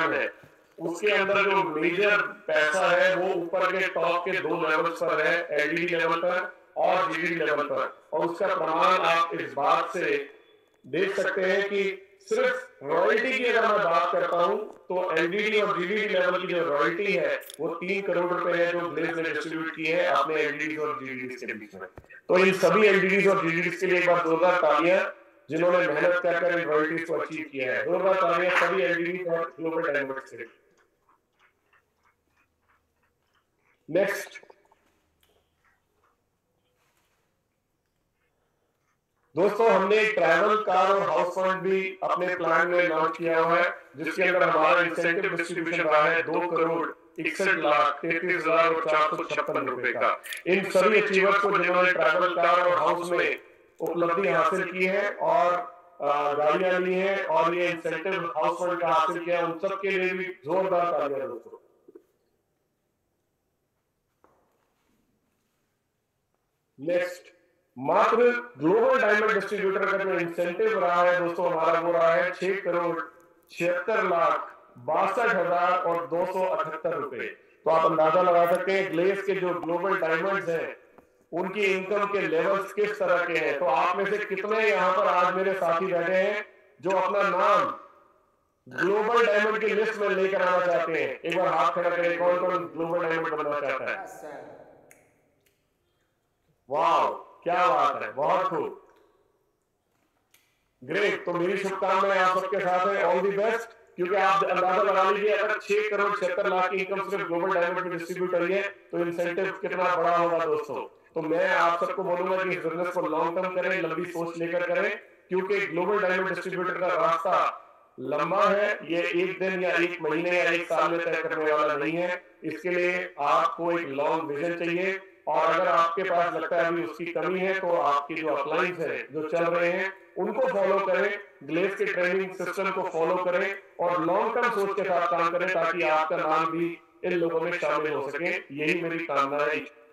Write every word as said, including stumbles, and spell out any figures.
Plan है उसके अंदर जो मेजर पैसा है वो ऊपर के टॉप के दो लेवल्स पर है, एलडीडी लेवल पर और जीडीडी लेवल पर। और उसका प्रमाण आप इस बात से देख सकते हैं कि सिर्फ रॉयल्टी की अगर मैं बात करता हूं तो एलडीडी और जीडीडी लेवल की जो रॉयल्टी है वो तीन करोड़ रुपए है जो ग्लेज ने डिस्ट्रीब्यूट की है अपने एलडीडी और जीडीडी के बीच में। तो इन सभी एलडीडी और जीडीडी के लिए एक बार जोरदार तालियां जिन्होंने मेहनत कर कर इन रॉयल्टीज को अचीव किया है। जोरदार तालियां सभी एलडीडी और ग्लोबल डायमंड्स के लिए। नेक्स्ट दोस्तों, हमने एक ट्रैवल कार और हाउस फंड भी अपने प्लान में लॉन्च किया हुआ है जिसके अंदर हमारा इंसेंटिव डिस्ट्रीब्यूशन रहा है दो करोड़ इकसठ लाख तैतीस हजार और चार सौ छप्पन रुपए का। इन सभी अचीवर्स को जिन्होंने ट्रैवल कार और हाउस में उपलब्धि हासिल की है और गाड़ियां ली है और ये इंसेंटिव हाउस फंड का हासिल किया है, उन सब के लिए भी जोरदार तालियां दोस्तों। नेक्स्ट, मात्र ग्लोबल डायमंड डिस्ट्रीब्यूटर का जो इंसेंटिव रहा है दोस्तों हमारा वो रहा है छह करोड़ छिहत्तर लाख बासठ हजार और दो सौ अठहत्तर रुपए। तो आप अंदाजा लगा सकते हैं ग्लेज के जो ग्लोबल डायमंड्स हैं उनकी इनकम के लेवल्स किस तरह के हैं। तो आप में से कितने यहाँ पर आज मेरे साथी बैठे हैं जो अपना नाम ग्लोबल डायमंड की लिस्ट में लेकर आना चाहते हैं? एक बार हाथ खड़ा करें, कौन कौन ग्लोबल डायमंड बनना चाहता है? वाह, क्या बात है, बहुत खूब, ग्रेट। तो मेरी शुभकामनाएं आप सबके साथ है, ऑल दी बेस्ट। क्योंकि आप अंदाजा लगा लीजिए अगर छह करोड़ छिहत्तर लाख की इनकम सिर्फ ग्लोबल डायमंड में डिस्ट्रीब्यूट करी है तो इंसेंटिव कितना बड़ा होगा दोस्तों। तो मैं आप सबको बोलूंगा कि इस बिजनेस को लॉन्ग टर्म करें, लंबी सोच लेकर करें, क्योंकि ग्लोबल डायमंड डिस्ट्रीब्यूटर का रास्ता लंबा है। ये एक दिन या एक महीने या एक साल में तय करने वाला नहीं है। इसके लिए आपको एक लॉन्ग विजन चाहिए और अगर आपके पास लगता है अभी उसकी कमी है तो आपकी जो अपलाइंस है जो चल रहे हैं उनको फॉलो करें, ग्लेज के ट्रेनिंग सिस्टम को फॉलो करें और लॉन्ग टर्म सोच के साथ काम करें ताकि आपका नाम भी इन लोगों में शामिल हो सके। यही मेरी कामना है।